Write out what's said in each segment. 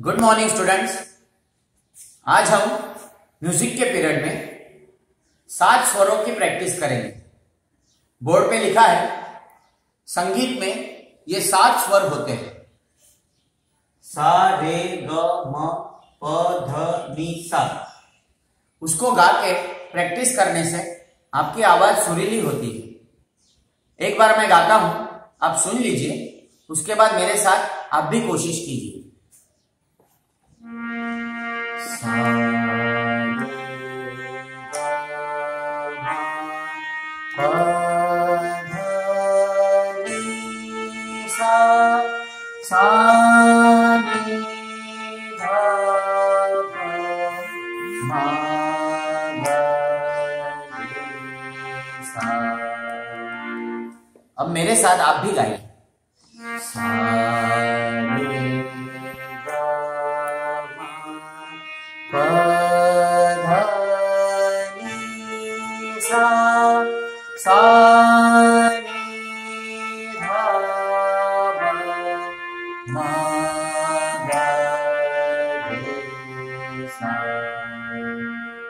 Good morning students. आज हम music के पीरियड में 7 स्वरों की प्रैक्टिस करेंगे। बोर्ड पे लिखा है संगीत में ये 7 स्वर होते हैं। सा रे ग म प ध नि सा। उसको गा के प्रैक्टिस करने से आपकी आवाज सुरीली होती है। एक बार मैं गाता हूं, आप सुन लीजिए, उसके बाद मेरे साथ आप भी कोशिश कीजिए। सा अब मेरे साथ आप भी गाइए।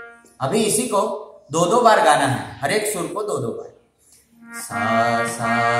अभी इसी को 2-2 बार गाना है, हर एक सुर को 2-2 बार। सा सा